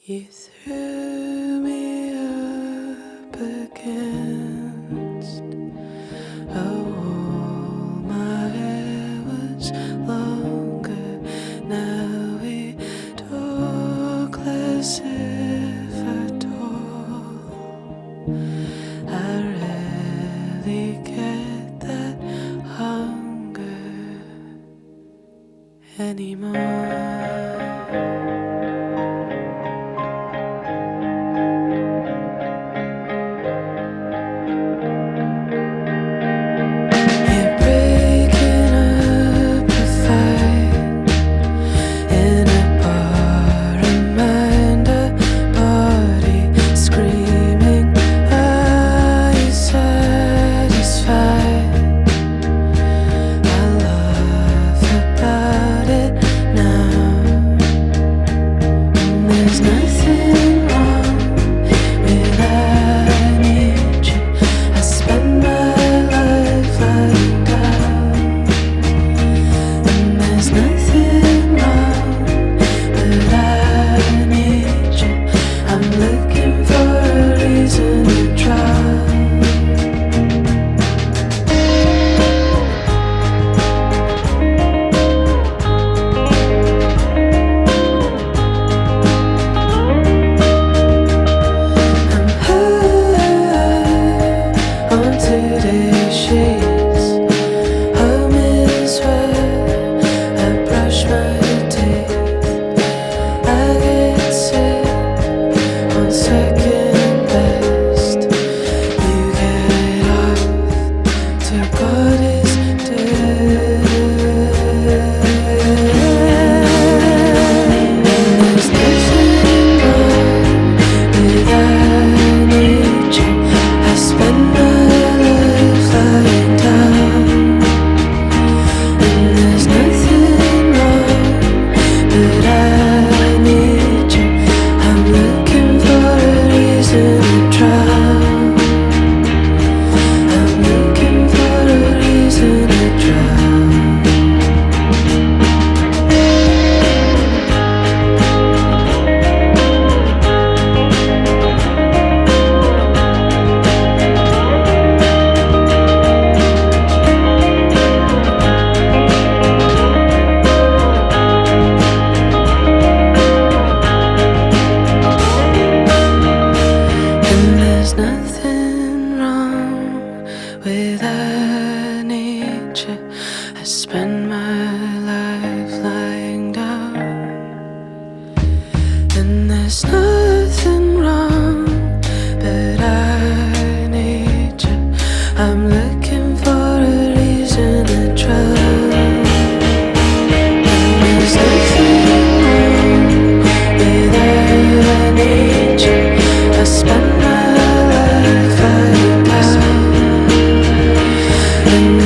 You threw me up against a wall. My hair was longer. Now we talk less if at all. I rarely get that hunger anymore. Nietzsche, I spend my life lying down, and there's nothing wrong, but I need you. I'm looking for a reason to drown, and there's nothing wrong with I need you. I spend my life lying down, and